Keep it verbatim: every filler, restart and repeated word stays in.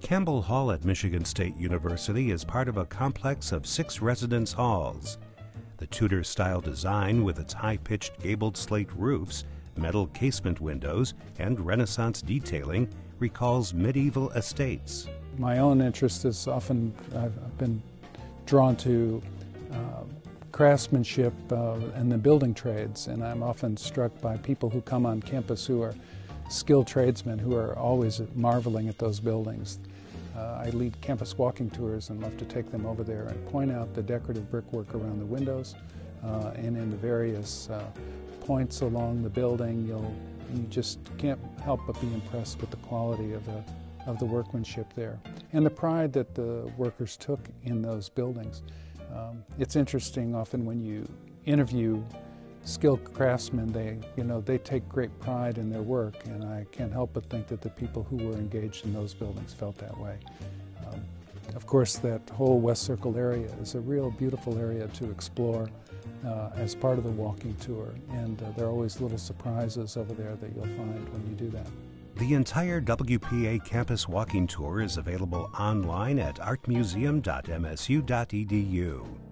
Campbell Hall at Michigan State University is part of a complex of six residence halls. The Tudor-style design with its high-pitched gabled slate roofs, metal casement windows, and Renaissance detailing recalls medieval estates. My own interest is often, I've been drawn to uh, craftsmanship uh, and the building trades, and I'm often struck by people who come on campus who are skilled tradesmen who are always marveling at those buildings. Uh, I lead campus walking tours and love to take them over there and point out the decorative brickwork around the windows uh, and in the various uh, points along the building. You'll, you just can't help but be impressed with the quality of the, of the workmanship there and the pride that the workers took in those buildings. Um, it's interesting often when you interview skilled craftsmen, they, you know, they take great pride in their work, and I can't help but think that the people who were engaged in those buildings felt that way. Um, of course, that whole West Circle area is a real beautiful area to explore uh, as part of the walking tour, and uh, there are always little surprises over there that you'll find when you do that. The entire W P A campus walking tour is available online at art museum dot M S U dot E D U.